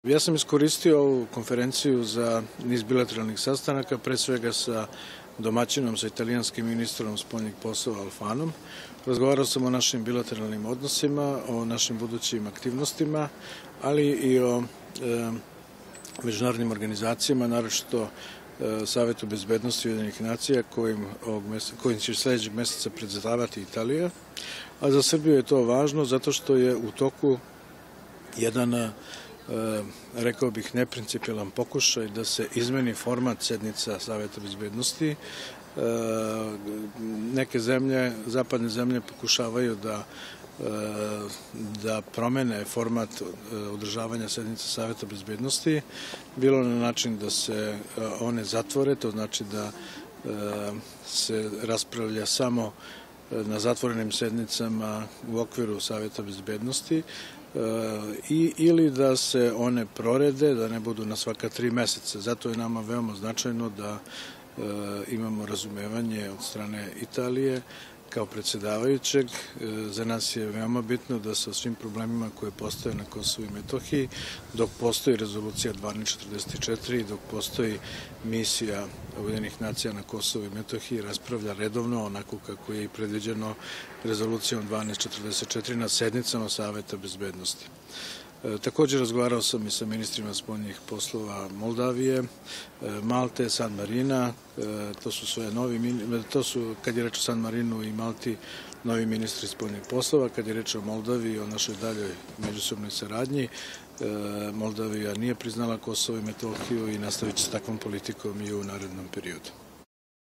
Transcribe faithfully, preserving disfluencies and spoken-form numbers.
Ja sam iskoristio ovu konferenciju za niz bilateralnih sastanaka, pre svega sa domaćinom, sa italijanskim ministrom spoljnih poslova Alfanom. Razgovarao sam o našim bilateralnim odnosima, o našim budućim aktivnostima, ali i o e, međunarodnim organizacijama, naročito e, Savetu bezbednosti Ujedinjenih nacija kojim, ovog meseca, kojim će sledećeg meseca predsedavati Italija. A za Srbiju je to važno zato što je u toku jedan, e, rekao bih, neprincipijelan pokušaj da se izmeni format sednica Saveta bezbednosti. E, neke zemlje, zapadne zemlje pokušavaju da da promene format održavanja sednice Saveta bezbednosti, bilo na način da se one zatvore, to znači da se raspravlja samo na zatvorenim sednicama u okviru Saveta bezbednosti i ili da se one prorede, da ne budu na svaka tri meseca. Zato je nama veoma značajno da imamo razumevanje od strane Italije kao predsedavajućeg. Za nas je veoma bitno da sa svim problemima koje postoje na Kosovu i Metohiji, dok postoji rezolucija dvanaest četrdeset četiri i dok postoji misija Ujedinjenih nacija na Kosovu i Metohiji, raspravlja redovno, onako kako je i predviđeno rezolucijom dvanaest četrdeset četiri na sednicama Saveta bezbednosti. Također razgovarao sam i sa ministrima spoljnih poslova Moldavije, Malte, San Marina, to su sve novi, to su, kad je reč o San Marinu i Malti, novi ministri spoljnih poslova. Kad je reč o Moldaviji, o našoj daljoj međusobnoj saradnji, Moldavija nije priznala Kosovo i Metohiju i nastavit će s takvom politikom i u narednom periodu.